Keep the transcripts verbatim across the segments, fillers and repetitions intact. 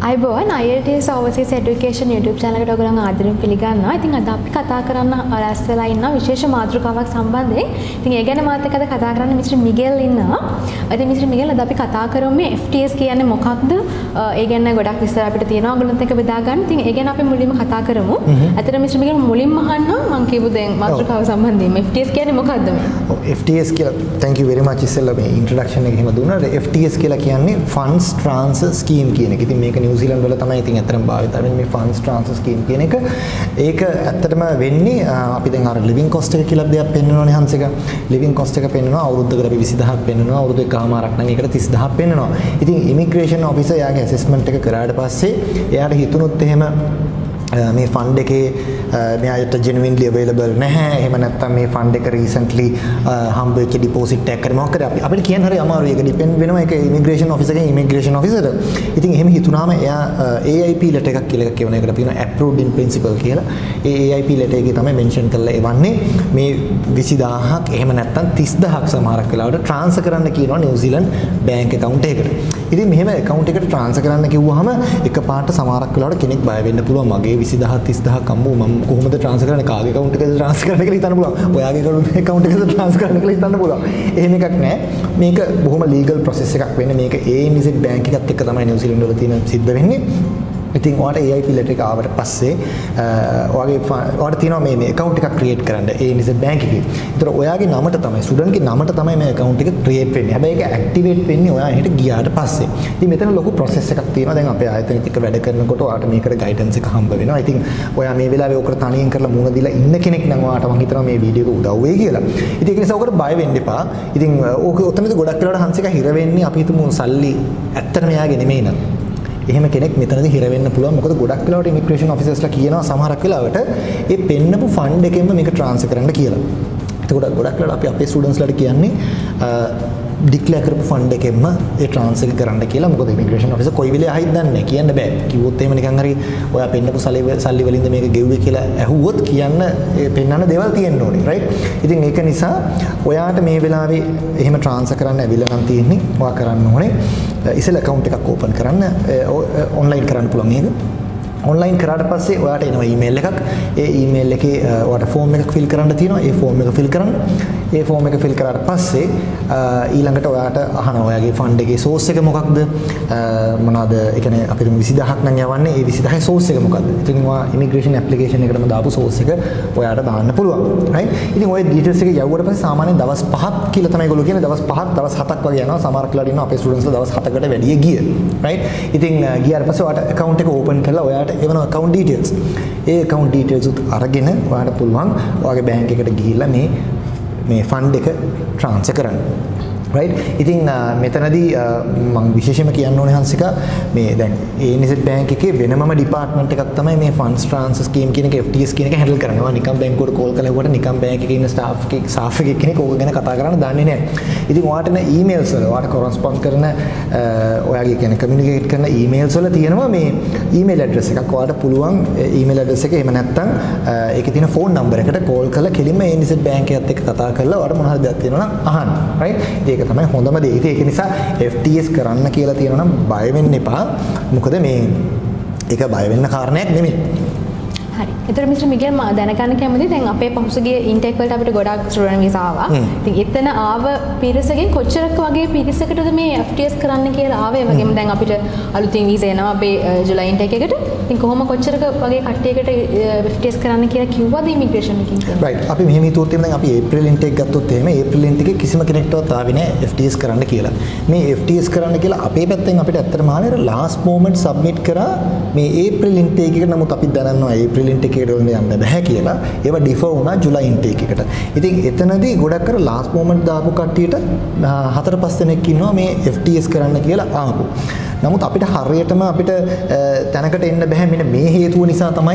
අයිබෝන් I E L T S Overseas Education YouTube channel එකට ඔයගොල්ලන් ආදරෙන් පිළිගන්නවා. ඉතින් අද අපි කතා කරන්න රැස් වෙලා ඉන්න විශේෂ මාතෘකාවක් සම්බන්ධයෙන්. ඉතින් ඒ ගැන මාත් එක්ක අද කතා කරන්න මිස්ටර් මිගෙල් ඉන්නවා. ඉතින් මිස්ටර් මිගෙල් අද අපි කතා කරමු මේ F T S කියන්නේ මොකක්ද? ඒ ගැන ගොඩක් විස්තර අපිට තියෙනවා. ඔයගොල්ලන්ත් එක්ක බෙදා ගන්න. ඉතින් ඒ ගැන අපි මුලින්ම කතා කරමු. ඇත්තට මිස්ටර් මිගෙල් මුලින්ම අහන්න මම කියපු දැන් මාතෘකාව සම්බන්ධයෙන් F T S කියන්නේ මොකක්ද මේ? F T S කියලා thank you very much ඉස්සෙල්ලා මේ introduction එක එහෙම දුන්නාට F T S කියලා කියන්නේ funds transfer scheme කියන එක. ඉතින් මේක නිව්සීලන්ත වල තමයි ඉතින් ඇත්තටම භාවිත වෙන්නේ මේ funds transfer scheme කියන එක. ඒක ඇත්තටම වෙන්නේ අපි දැන් අර living cost එක කියලා දෙයක් පෙන්වනවානේ හංස එක. living cost එක පෙන්වනවා අවුරුද්දකට අපි විසිදහක් පෙන්වනවා අවුරුදු එකමාරක් නම් ඒකට තිස්දහක් පෙන්වනවා. ඉතින් immigration officer යාගේ assessment එක කරාට පස්සේ එයාට හිතුනොත් එහෙම මේ ෆන්ඩ් එකේ මෙයාට genuinely available නැහැ. එහෙම නැත්නම් මේ ෆන්ඩ් එක recently හම්බ වෙච්ච deposit එකක් කරේ මොකක්ද අපි අපිට කියන්න හරි අමාරුයි. ඒක depend වෙනවා ඒක immigration officer එකෙන් immigration officer. ඉතින් එහෙම හිතුනාම එයා A I P letter එකක් කියලා එකක් කියවන එකට කියනවා approved in principle කියලා. ඒ A I P letter එකේ තමයි mention කරලා එවන්නේ මේ විසිදාහක් එහෙම නැත්නම් තිස්දහක් සමහරක් වෙලාවට transfer කරන්න කියනවා New Zealand bank account එකකට. ඉතින් මෙහෙම account එකට transfer කරන්න කිව්වහම එකපාරට සමහරක් වෙලාවට කෙනෙක් බය වෙන්න පුළුවන්. මගේ විසිදහක් තිස්දහක් අම්මෝ මම කොහොමද ට්‍රාන්ස්ෆර් කරන්නේ කාගේ account එකද ට්‍රාන්ස්ෆර් කරන්න කියලා හිතන්න පුළුවන්. ඔයාගේ account එකද ට්‍රාන්ස්ෆර් කරන්න කියලා හිතන්න පුළුවන්. එහෙම එකක් නෑ. මේක බොහොම legal process එකක් වෙන්නේ. මේක A N Z bank එකත් එක්ක තමයි නිව්සීලන්ත වල තියෙන සිද්ධ වෙන්නේ. ඉතින් ඔයාට A I P letter එක ආවට පස්සේ ඔයාගේ ඔයාට තියෙනවා මේ මේ account එකක් create කරන්න A N Z bank එකේ. ඒතර ඔයාගේ නමට තමයි student ගේ නමට තමයි මේ account එක create වෙන්නේ. හැබැයි ඒක activate වෙන්නේ ඔයා එහෙට ගියාට පස්සේ. ඉතින් මෙතන ලොකු process එකක් තියෙනවා. දැන් අපේ ආයතනෙත් එක්ක වැඩ කරනකොට ඔයාට මේකට guidance එක හම්බ වෙනවා. ඉතින් ඔයා මේ වෙලාවේ ඔකට තනියෙන් කරලා මුණ දීලා ඉන්න කෙනෙක් නම් ඔයාට මම හිතනවා මේ වීඩියෝ එක උදව් වෙයි කියලා. ඉතින් ඒක නිසා ඔකට බය වෙන්න එපා. ඉතින් ඕක ඔතනදී ගොඩක් වෙලාවට හංසික හිර වෙන්නේ අපි හිතමු සල්ලි ඇත්තටම එයාගේ නෙමෙයි නේද? එහෙම කෙනෙක් මෙතනදී හිර වෙන්න පුළුවන්. මොකද ගොඩක් වෙලාවට ඉමිග්‍රේෂන් ඔෆිසර්ස්ලා කියනවා සමහරක් වෙලාවට ඒ පෙන්නපු ෆන්ඩ් එකෙන්ම මේක ට්‍රාන්ස්ෆර් කරන්න කියලා. එතකොට ගොඩක් වෙලාවට අපි අපේ ස්ටුඩන්ට්ස්ලාට කියන්නේ ඩික්ලෙයාර් කරපු ෆන්ඩ් එකෙන්ම ඒ ට්‍රාන්ස්ෆර් කරන්න කියලා. මොකද ඉමිග්‍රේෂන් ඔෆිසර් කොයි වෙලේ ආයිත් දන්නේ නැහැ කියන්න බෑ. කිව්වොත් එහෙම නිකන් හරි ඔයා පෙන්නපු සල්ලි වලින්ද මේක ගෙව්වේ කියලා ඇහුවොත් කියන්න ඒ පෙන්නන දේවල් තියෙන්න ඕනේ. රයිට්? ඉතින් ඒක නිසා ඔයාට මේ වෙලාවේ එහෙම ට්‍රාන්ස්ෆර් කරන්න ඇවිල්ලා නම් තියෙන්නේ ඔයා කරන්න ඕනේ ඉස්සෙල් account එකක් open කරන්න online කරන්න පුළුවන් මේක. online කරාට පස්සේ ඔයාට එනවා email එකක්. ඒ email එකේ ඔයාට form එකක් fill කරන්න තියෙනවා. ඒ form එක fill කරන්න. ඒ form එක fill කරාට පස්සේ ඊළඟට ඔයාට අහනවා ඔයාගේ fund එකේ source එක මොකක්ද? මොනවාද? ඒ කියන්නේ අපිට විසිදහක් නම් යවන්නේ. ඒ විසිදහේ source එක මොකක්ද? ඉතින් ඔයා immigration application එකටම දාපු source එක ඔයාට දාන්න පුළුවන්. right? ඉතින් ඔය details එක යවුවට පස්සේ සාමාන්‍යයෙන් දවස් පහක් කියලා තමයි ඒගොල්ලෝ කියන්නේ. දවස් පහක් දවස් හතක් වගේ යනවා. සමහර වෙලාවට ඉන්නවා අපේ students ලා දවස් හතකට වැඩිය ගිය. right? ඉතින් ගියාට පස්සේ ඔයාට account එක open කරලා ඔයාට එවන account details. ඒ account details උත් අරගෙන ඔයාලට පුළුවන් ඔයාගේ bank එකට ගිහිල්ලා මේ මේ fund එක transfer කරන්න. right? ඉතින් මෙතනදී මම විශේෂයෙන්ම කියන්න ඕනේ හංසික මේ දැන් A N Z bank එකේ වෙනමම department එකක් තමයි මේ funds transfer scheme කියන එක F T S කියන එක handle කරනවා. නිකම් බැංකුවට call කරලා කොට නිකම් bank එකේ ඉන්න staff එකේ staff එකේ කෙනෙක් ඕක ගැන කතා කරන්න දන්නේ නැහැ. ඉතින් ඔයාට එන emails වල ඔයාට correspond කරන ඔයාගේ කියන්නේ communicate කරන emails වල තියෙනවා මේ email address එකක්. ඔයාට පුළුවන් email address එක එහෙම නැත්නම් ඒකේ තියෙන phone number එකට call කරලා කෙලින්ම A N Z bank එකත් එක්ක කතා කරලා ඔයාට මොන හරි දෙයක් තියෙනවා නම් අහන්න. right? ඒක තමයි හොඳම දේ. ඉතින් ඒක නිසා F T S කරන්න කියලා තියෙනවා නම් බය වෙන්න එපා. මොකද මේ ඒක බය වෙන්න කාරණයක් නෙමෙයි. හරි. ඒතර මිස්ටර් මිගෙල් මම දැනගන්න කැමතියි දැන් අපේ පහුසුගිය ඉන්ටේක් වලට අපිට ගොඩක් ස්ටුඩන්ට් වීසා ආවා. ඉතින් එතන ආව පිරිසකින් කොච්චරක් වගේ පිරිසකටද මේ F T S කරන්න කියලා ආවේ? වගේම දැන් අපිට අලුතින් වීසා එනවා අපේ ජුලයි ඉන්ටේක් එකට. ඉතින් කොහොම කොච්චරක වගේ කට්ටියකට F T S කරන්න කියලා කිව්වද ඉමිග්‍රේෂන් එකකින්? right. අපි මෙහෙම හිතුවොත් එහෙනම් අපි ඒප්‍රිල් ඉන්ටේක් ගත්තොත් එහෙම ඒප්‍රිල් ඉන්ටේක් එකේ කිසිම කෙනෙක්ටවත් ආවේ නැහැ F T S කරන්න කියලා. මේ F T S කරන්න කියලා අපේ පැත්තෙන් අපිට ඇත්තටම ආවේ last moment submit කරා මේ ඒප්‍රිල් ඉන්ටේක් එකට. නමුත් අපි දන්නවා ඒප්‍රිල් ඉන්ටේක් එකට යන්න බෑ කියලා. ඒව ඩිෆර් වුණා ජුලයි ඉන්ටේක් එකට. ඉතින් එතනදී ගොඩක් අර ලාස්ට් මොමන්ට් දාපු කට්ටියට හතර පහ දෙනෙක් ඉන්නවා මේ F T S කරන්න කියලා ආපු. නමුත් අපිට හරියටම අපිට තැනකට එන්න බෑ මෙන්න මේ හේතුව නිසා තමයි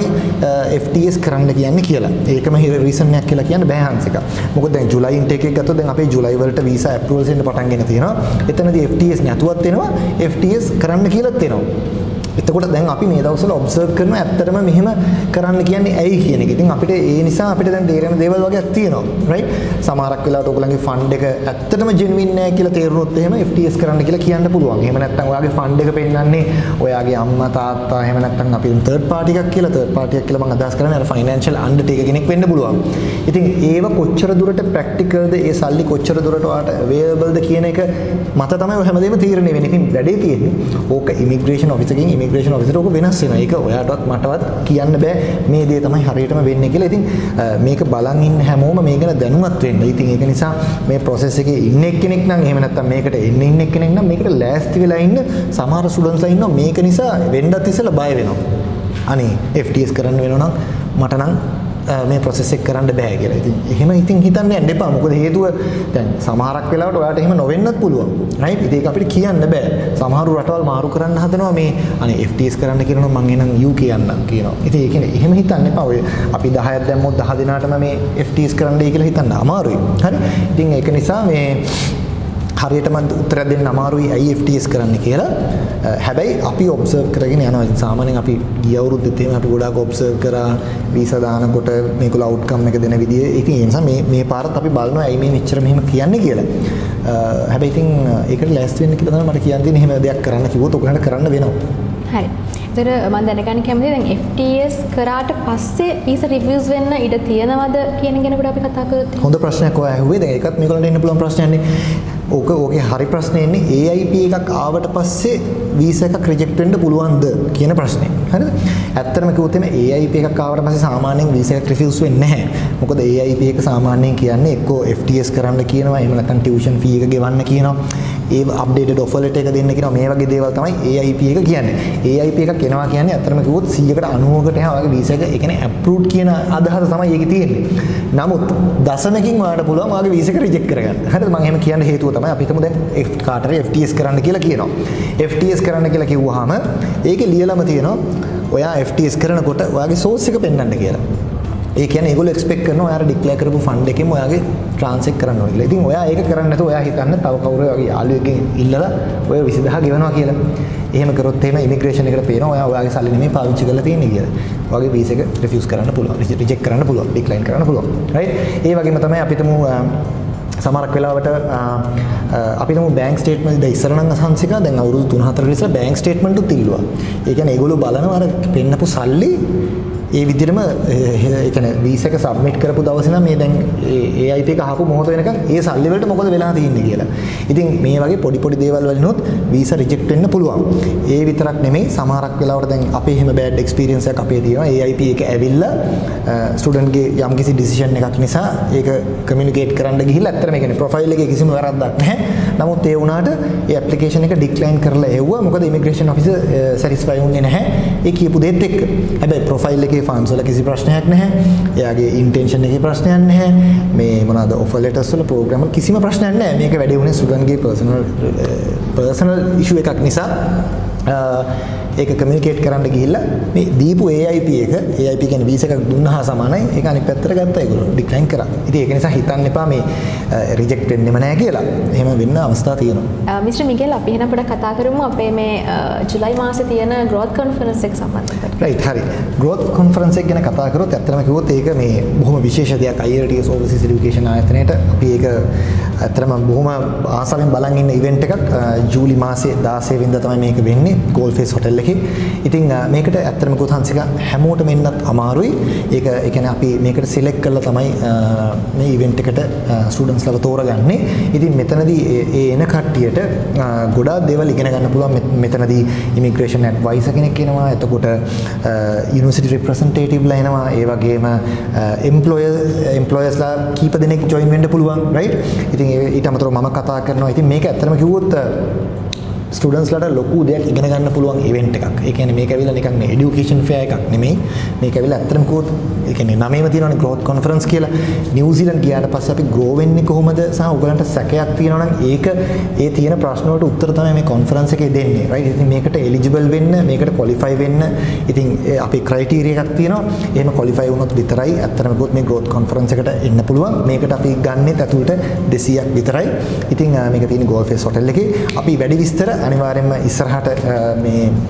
F T S කරන්න කියන්නේ කියලා. ඒකම රීසන් එකක් කියලා කියන්න බෑ හංසික. මොකද දැන් ජුලයි ඉන්ටේක් එක ගත්තොත් දැන් අපේ ජුලයි වලට වීසා ඇප්‍රූවල්ස් එන්න පටන් ගෙන තියෙනවා. එතනදී F T S නැතුවත් එනවා F T S කරන්න කියලාත් එනවා. එතකොට දැන් අපි මේ දවස්වල ඔබ්සර්ව් කරනවා ඇත්තටම මෙහෙම කරන්න කියන්නේ ඇයි කියන එක. ඉතින් අපිට ඒ නිසා අපිට දැන් තේරෙන දේවල් වගේක් තියෙනවා. රයිට්? සමහරක් වෙලාවට ඔයගොල්ලන්ගේ ෆන්ඩ් එක ඇත්තටම ජෙනුයින් නෑ කියලා තේරුනොත් එහෙම F T S කරන්න කියලා කියන්න පුළුවන්. එහෙම නැත්නම් ඔයාගේ ෆන්ඩ් එක පෙන්නන්නේ ඔයාගේ අම්මා තාත්තා එහෙම නැත්නම් අපි තර්ඩ් පාර්ටි එකක් කියලා තර්ඩ් පාර්ටි එකක් කියලා මම අදහස් කරන්නේ අර ෆයිනෑන්ෂල් අන්ඩර්ටේකර් කෙනෙක් වෙන්න පුළුවන්. ඉතින් ඒව කොච්චර දුරට ප්‍රැක්ටිකල්ද ඒ සල්ලි කොච්චර දුරට ඔයාට අවේලබල්ද කියන එක මත තමයි ඔය හැමදේම තීරණය වෙන්නේ. ඉතින් වැඩේ තියෙන්නේ ඕක ඉමිග්‍රේෂන් ඔෆිසර්ගෙන් ඉමිග්‍රේෂන් ඔෆිසර් ඕක වෙනස් වෙනවා. ඒක ඔයාටවත් මටවත් කියන්න බෑ මේ දේ තමයි හරියටම වෙන්නේ කියලා. ඉතින් මේක බලන් ඉන්න හැමෝම මේක ගැන දැනුවත් වෙන්න. ඉතින් ඒක නිසා මේ process එකේ ඉන්න එක්කෙනෙක් නම් එහෙම නැත්නම් මේකට එන්න ඉන්න එක්කෙනෙක් නම් මේකට ලෑස්ති වෙලා ඉන්න සමහර ස්ටුඩන්ට්ස්ලා ඉන්නවා මේක නිසා වෙන්නත් ඉස්සෙල්ලා බය වෙනවා. අනේ F T S කරන්න වෙනවා නම් මට නම් මේ process එක කරන්න බෑ කියලා. ඉතින් එහෙම ඉතින් හිතන්න යන්න එපා. මොකද හේතුව දැන් සමහරක් වෙලාවට ඔයාලට එහෙම නොවෙන්නත් පුළුවන්. රයිට්? ඉතින් ඒක අපිට කියන්න බෑ. සමහරු රටවල් මාරු කරන්න හදනවා මේ අනේ F T S කරන්න කියනවා මං එනම් U K යන්නම් කියනවා. ඉතින් ඒ කියන්නේ එහෙම හිතන්න එපා. ඔය අපි දහයක් දැම්මොත් දහ දිනාටම මේ F T S කරන්නයි කියලා හිතන්න අමාරුයි. හරි? ඉතින් ඒක නිසා මේ හරියටම උත්තර දෙන්න අමාරුයි ඇයි F T S කරන්න කියලා. හැබැයි අපි ඔබ්සර්ව් කරගෙන යනවා. සාමාන්‍යයෙන් අපි ගිය අවුරුද්දෙත් එහෙම අපි ගොඩාක් ඔබ්සර්ව් කරා වීසා දානකොට මේගොල්ලෝ අවුට්කම් එක දෙන විදිය. ඉතින් ඒ නිසා මේ මේ පාරත් අපි බලනවා ඇයි මේ මෙච්චර මෙහෙම කියන්නේ කියලා. හැබැයි ඉතින් ඒකට ලෑස්ති වෙන්න කියලා තමයි මට කියන්න තියෙන්නේ. එහෙම දෙයක් කරන්න කිව්වොත් ඔයගොල්ලන්ට කරන්න වෙනවා. හරි. ඒතර මම දැනගන්න කැමතියි දැන් F T S කරාට පස්සේ වීසා රිවිව්ස් වෙන්න ඉඩ තියෙනවද කියන ගැනකට අපි කතා කරත්. හොඳ ප්‍රශ්නයක් ඔයා අහුවේ. දැන් ඒකත් මේගොල්ලන්ට එන්න පුළුවන් ප්‍රශ්නයක්නේ. ඕක ඕකේ හරි ප්‍රශ්නේ ඉන්නේ A I P එකක් ආවට පස්සේ වීසා එකක් රිජෙක්ට් වෙන්න පුළුවන්ද කියන ප්‍රශ්නේ. හරිද? ඇත්තටම කිව්වොත් එimhe A I P එකක් ආවට පස්සේ සාමාන්‍යයෙන් වීසා එකක් රිෆියුස් වෙන්නේ නැහැ. මොකද A I P එක සාමාන්‍යයෙන් කියන්නේ එක්කෝ F T S කරන්න කියනවා, එහෙම නැත්නම් ටියුෂන් ෆී එක ගෙවන්න කියනවා. ඒ අප්ඩේටඩ් ඔෆර් ලෙටර් එක දෙන්න කියනවා. මේ වගේ දේවල් තමයි A I P එක කියන්නේ. A I P එකක් එනවා කියන්නේ ඇත්තටම කිව්වොත් සීයකට අනූවකට එහා වගේ වීසා එක ඒ කියන්නේ අප්‍රූව්ඩ් කියන අදහස තමයි ඒකේ තියෙන්නේ. නමුත් දශමකින් ඔයාලට පුළුවන් ඔයාගේ වීසා එක රිජෙක්ට් කරගන්න. හරිද? මම එහෙම කියන්න හේතුව තමයි අපි හිතමු දැන් F කාටරි F T S කරන්න කියලා කියනවා. F T S කරන්න කියලා කිව්වහම ඒකේ ලියලම තියෙනවා ඔයා F T S කරනකොට ඔයාගේ සෝස් එක පෙන්වන්න කියලා. ඒ කියන්නේ ඒගොල්ලෝ එක්ස්පෙක්ට් කරනවා ඔයාලා ඩික්ලෙයාර් කරපු ෆන්ඩ් එකෙන් ඔයාගේ ට්‍රාන්ස්ෆර් කරන්න ඕනේ කියලා. ඉතින් ඔයා ඒක කරන්නේ නැතුව ඔයා හිතන්න තව කවුරු ඔයාගේ යාළුවෙක්ගෙන් ඉල්ලලා ඔය විසිදහ ගෙවනවා කියලා. එහෙම කරොත් එහෙම ඉමිග්‍රේෂන් එකට පේනවා ඔයා ඔයාගේ සල්ලි නෙමෙයි පාවිච්චි කරලා තියෙන්නේ කියලා. ඔයාගේ වීසා එක රිෆියුස් කරන්න පුළුවන්, රිජෙක්ට් කරන්න පුළුවන්, ඩික්ලයින් කරන්න පුළුවන්. රයිට්? ඒ වගේම තමයි අපිටම සමහරක් වෙලාවට අපි තමු බැංක් ස්ටේට්මන්ට් ඉතින් ඉස්සර නම් අසංසිකා දැන් අවුරුදු තුන හතරකට ඉස්සර බැංක් ස්ටේට්මන්ට් උත් ඉල්ලුවා. ඒ කියන්නේ ඒගොල්ලෝ බලනවා අර පෙන්නපු සල්ලි ඒ විදිහටම ඒ කියන්නේ වීසා එක සබ්මිට් කරපු දවසේ නම් මේ දැන් ඒ A I P එක අහපු මොහොත වෙනකන් ඒ සල්ලි වලට මොකද වෙලා තියෙන්නේ කියලා. ඉතින් මේ වගේ පොඩි පොඩි දේවල් වලිනුත් වීසා රිජෙක්ට් වෙන්න පුළුවන්. ඒ විතරක් නෙමෙයි සමහරක් වෙලාවට දැන් අපේ එහෙම බෑඩ් එක්ස්පීරියන්ස් එකක් අපේ තියෙනවා. A I P එක ඇවිල්ලා ස්ටුඩන්ට්ගේ යම්කිසි ඩිසිෂන් එකක් නිසා ඒක කමියුනිකේට් කරන්න ගිහිල්ලා ඇත්තට මේ කියන්නේ ප්‍රොෆයිල් එකේ කිසිම වැරද්දක් නැහැ. නමුත් ඒ වුණාට ඒ ඇප්ලිකේෂන් එක ඩික්ලයින් කරලා එව්වා. මොකද ඉමිග්‍රේෂන් ඔෆිසර් සැටිස්ෆයි වුණේ නැහැ ඒ කියපු දේත් එක්ක. හැබැයි ප්‍රොෆයිල් එකේ ෆන්ඩ්ස් වල කිසි ප්‍රශ්නයක් නැහැ. එයාගේ ඉන්ටෙන්ෂන් එකේ ප්‍රශ්නයක් නැහැ. මේ මොනවාද ඔෆර් ලෙටර්ස් වල ප්‍රෝග්‍රෑම් වල කිසිම ප්‍රශ්නයක් නැහැ. මේක වැඩි වුණේ ස්ටුඩන්ට්ගේ පර්සනල් පර්සනල් ඉෂුව එකක් නිසා ඒක කමියුනිකේට් කරන්න ගිහිල්ලා මේ දීපු A I P එක A I P කියන්නේ වීසා එකක් දුන්නා සමානයි. ඒක අනිත් පැත්තට ගත්තා ඒගොල්ලෝ ඩික්ලයින් කරා. ඉතින් ඒක නිසා හිතන්න එපා මේ රිජෙක්ට් වෙන්නෙම නැහැ කියලා. එහෙම වෙන්න අවස්ථා තියෙනවා. මිස්ටර් මිගෙල් අපි එහෙනම් පොඩ්ඩක් කතා කරමු අපේ මේ ජුලයි මාසේ තියෙන growth conference එක සම්බන්ධව. රයිට් හරි. growth conference එක ගැන කතා කරොත් ඇත්තටම කිව්වොත් ඒක මේ බොහොම විශේෂ දෙයක්. I E L T S overseas education ආයතනයේට අපි ඒක ඇත්තටම බොහොම ආසාවෙන් බලන් ඉන්න ඉවෙන්ට් එකක්. ජූලි මාසේ දාසය වෙනිදා තමයි මේක වෙන්නේ Goldface hotel එකේ. ඉතින් මේකට ඇත්තටම කිව්වොත් හංසික හැමෝටම එන්නත් අමාරුයි. ඒක ඒ කියන්නේ අපි මේකට සිලෙක්ට් කරලා තමයි මේ ඉවෙන්ට් එකට ස්ටුඩන්ට්ස්ලා තෝරගන්නේ. ඉතින් මෙතනදී ඒ එන කට්ටියට ගොඩාක් දේවල් ඉගෙන ගන්න පුළුවන්. මෙතනදී ඉමිග්‍රේෂන් ඇඩ්වයිසර් කෙනෙක් එනවා. එතකොට යුනිවර්සිටි රිප්‍රසන්ටේටිව්ලා එනවා. ඒ වගේම එම්ප්ලොයර් එම්ප්ලොයර්ස්ලා කීප දෙනෙක් ජොයින් වෙන්න පුළුවන්. රයිට්? ඉතින් ඊට අමතරව මම කතා කරනවා. ඉතින් මේක ඇත්තටම කිව්වොත් ස්ටුඩන්ට්ස්ලාට ලොකු දෙයක් ඉගෙන ගන්න පුළුවන් ඉවෙන්ට් එකක්. ඒ කියන්නේ මේක ඇවිල්ලා නිකන් এডুকেෂන් ෆෙයා එකක් නෙමෙයි. මේක ඇවිල්ලා ඇත්තටම කිව්වොත් ඒ කියන්නේ නමේම තියෙනවනේ growth conference කියලා. නිව්සීලන්ත ගියාට පස්සේ අපි grow වෙන්නේ කොහොමද සහ ඔයගලන්ට සැකයක් තියෙනවා නම් ඒක ඒ තියෙන ප්‍රශ්න වලට උත්තර තමයි මේ conference එකේ දෙන්නේ. right? ඉතින් මේකට eligible වෙන්න, මේකට qualify වෙන්න ඉතින් අපේ criteria එකක් තියෙනවා. එහෙම qualify වුණොත් විතරයි ඇත්තටම කිව්වොත් මේ growth conference එකට එන්න පුළුවන්. මේකට අපි ගන්නෙත් ඇතුළට දෙසීයක් විතරයි. ඉතින් මේක තියෙන්නේ Goldface hotel එකේ. අපි වැඩි විස්තර අනිවාර්යයෙන්ම ඉස්සරහට මේ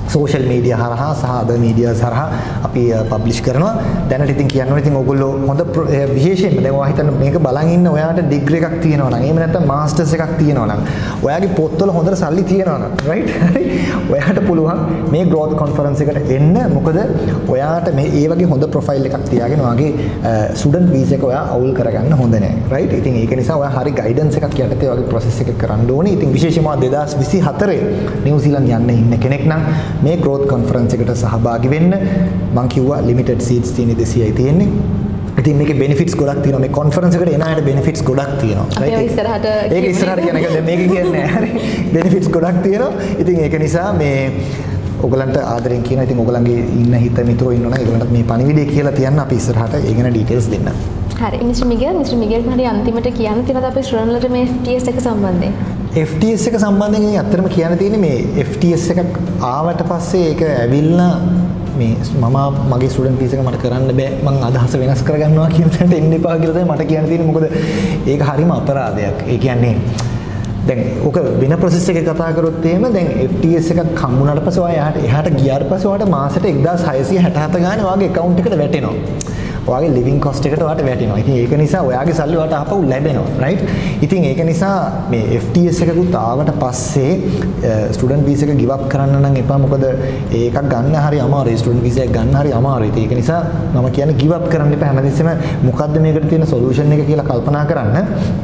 social media හරහා සහ other media හරහා අපි publish කරනවා. දැනට ඉතින් කියන්න ඕනේ ඉතින් ඕගොල්ලෝ හොඳ විශේෂයෙන්ම දැන් ඔයා හිතන්න මේක බලන් ඉන්න ඔයාට degree එකක් තියෙනවා නම් එහෙම නැත්නම් masters එකක් තියෙනවා නම් ඔයාගේ පොත්වල හොඳට සල්ලි තියෙනවා නම් right හරි ඔයාට පුළුවන් මේ growth conference එකට එන්න. මොකද ඔයාට මේ ඒ වගේ හොඳ profile එකක් තියාගෙන ඔයාගේ student visa එක ඔයා අවුල් කරගන්න හොඳ නැහැ right. ඉතින් ඒක නිසා ඔයා හරි guidance එකක් යටතේ ඔයාගේ process එක කරන්න ඕනේ. ඉතින් විශේෂයෙන්ම දෙදාස් විසිහතර නිව්සීලන්ත යන්න ඉන්න කෙනෙක් නම් මේ growth conference එකට සහභාගී වෙන්න. මම කිව්වා limited seats තියෙන දෙසීයයි තියෙන්නේ. ඉතින් මේකේ benefits ගොඩක් තියෙනවා. මේ conference එකට එන අයට benefits ගොඩක් තියෙනවා. අපි ඒක ඉස්සරහට ඒක ඉස්සරහට කියන එක දැන් මේක කියන්නේ නැහැ. හරි. benefits ගොඩක් තියෙනවා. ඉතින් ඒක නිසා මේ ඔයගලන්ට ආදරෙන් කියන ඉතින් ඔයගලන්ගේ ඉන්න හිත මිතුරෝ ඉන්නවනම් ඒගොල්ලන්ට මේ පණිවිඩය කියලා තියන්න අපි ඉස්සරහට ඒ ගැන details දෙන්න. හරි. මිස්ටර් මිගෙල් මිස්ටර් මිගෙල් මට අන්තිමට කියන්න තියෙනවා අපේ ශ්‍රවණවලට මේ F T S එක සම්බන්ධයෙන්. F T S එක සම්බන්ධයෙන් ඇත්තටම කියන්න තියෙන්නේ මේ F T S එකක් ආවට පස්සේ ඒක ඇවිල්ලා මේ මම මගේ ස්ටුඩන්ට් ෆීස් එක මට කරන්න බෑ මම අදහස වෙනස් කරගන්නවා කියන තැනට එන්න එපා කියලා තමයි මට කියන්න තියෙන්නේ. මොකද ඒක හරිම අපරාධයක්. ඒ කියන්නේ දැන් ඔක වෙන process එකක කතා කරොත් එහෙම දැන් F T S එකක් හම්බුනාට පස්සේ ඔයා එහාට එහාට ගියාට පස්සේ ඔයාට මාසෙට එක්දාස් හයසිය හැටහත ගානේ ඔයාගේ account එකට වැටෙනවා. ඔයාගේ living cost එකට ඔයාට වැටෙනවා. ඉතින් ඒක නිසා ඔයාගේ සල්ලි ඔයාට ආපහු ලැබෙනවා right. ඉතින් ඒක නිසා මේ F T S එකකුත් ආවට පස්සේ ස්ටුඩන්ට් වීසා එක give up කරන්න නම් එපා. මොකද ඒකක් ගන්න හරි අමාරුයි. ස්ටුඩන්ට් වීසා එක ගන්න හරි අමාරුයි. ඒක නිසා මම කියන්නේ give up කරන්න එපා. හැමදෙස්සෙම මොකද්ද මේකට තියෙන solution එක කියලා කල්පනා කරන්න.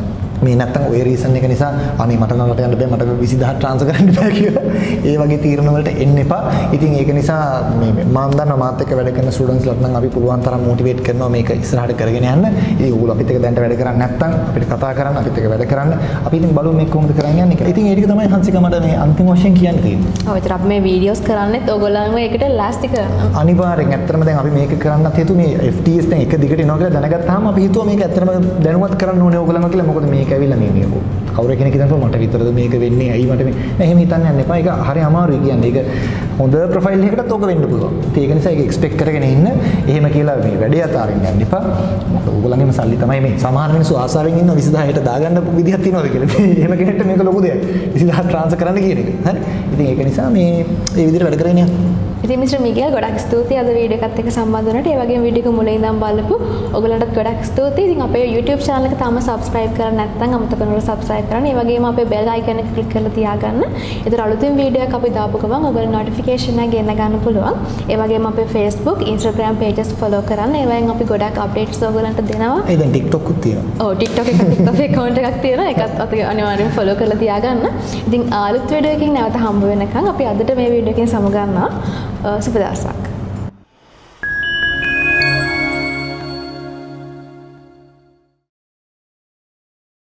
මේ නැත්තම් ඔය රීසන් එක නිසා අනේ මට නම් රට යන්න බෑ මට විසිදහස් ට්‍රාන්ස්ෆර් කරන්න බෑ කියලා ඒ වගේ තීරණ වලට එන්න එපා. ඉතින් ඒක නිසා මේ මම දන්නවා මාත් එක්ක වැඩ කරන ස්ටුඩන්ට්ස් ලට නම් අපි පුළුවන් තරම් මොටිවේට් කරනවා මේක ඉස්සරහට කරගෙන යන්න. ඉතින් ඕගොල්ලෝ අපිත් එක්ක දැනට වැඩ කරන්නේ නැත්තම් අපිට කතා කරන්න අපිත් එක්ක වැඩ කරන්න. අපි ඉතින් බලමු මේක කොහොමද කරන්න යන්නේ කියලා. ඉතින් ඒ ටික තමයි හංසික මට මේ අන්තිම වශයෙන් කියන්න තියෙන්නේ. ඔව් ඒතර අපි මේ වීඩියෝස් කරන්නේත් ඕගොල්ලන්ව ඒකට ලෑස්ති කරන්න. අනිවාර්යෙන් ඇත්තටම දැන් අපි මේක කරන්නත් හේතුව මේ F T S දැන් එක දිගට එනවා කියලා දැනගත්තාම අපි හිතුවා මේක ඇත්තටම දැනුවත් කරන්න ඕනේ ඕගොල්ලන්ව කියලා. මොකද මේක ඇවිල්ලා මේ මේ කවුරු කෙනෙක් හිතනවා මට විතරද මේක වෙන්නේ ඇයි මට මේ එහෙම හිතන්න යන්න එපා. ඒක හරි අමාරුයි කියන්නේ. ඒක හොඳ ප්‍රොෆයිල් එකකටත් ඕක වෙන්න පුළුවන්. ඒක නිසා ඒක එක්ස්පෙක්ට් කරගෙන ඉන්න. එහෙම කියලා මේ වැඩේ අතාරින්න යන්න එපා. මොකද ඕගොල්ලන්ගේම සල්ලි තමයි මේ සමහර මිනිස්සු ආසාවෙන් ඉන්නවා විසිදහයට දාගන්න විදිහක් තියෙනවද කියලා. එහෙම කෙනෙක්ට මේක ලොකු දෙයක්. විසිදහස් ට්‍රාන්ස්ෆර් කරන්න කියන එක. හරි. ඉතින් ඒක නිසා මේ මේ විදිහට වැඩ කරගෙන යන්න. ඉතින් මිස්ටර් මිගෙල් ගොඩක් ස්තුතියි අද වීඩියෝ එකත් එක්ක සම්බන්ධ වුණාට. ඒ වගේම වීඩියෝ එක මුලින් ඉඳන් බලපු ඔයගලන්ටත් ගොඩක් ස්තුතියි. ඉතින් අපේ YouTube channel එක තාම subscribe කරලා නැත්නම් අමතක කරනකොට subscribe කරන්න. ඒ වගේම අපේ bell icon එක click කරලා තියාගන්න. ඒතර අලුතින් වීඩියෝ එකක් අපි දාපු ගමන් ඔයගලට notification එක ගෙන්න ගන්න පුළුවන්. ඒ වගේම අපේ Facebook, Instagram pages follow කරන්න. ඒවෙන් අපි ගොඩක් updates ඔයගලන්ට දෙනවා. ඒ දැන් TikTok උත් තියෙනවා. ඔව් TikTok එකත් අපේ account එකක් තියෙනවා. ඒකත් අපි අනිවාර්යෙන් follow කරලා තියාගන්න. ඉතින් අලුත් වීඩියෝ එකකින් නැවත හම්බ වෙනකන් අපි අදට මේ වීඩියෝ එකෙන් සමු ගන්නවා. සුබ දවසක්.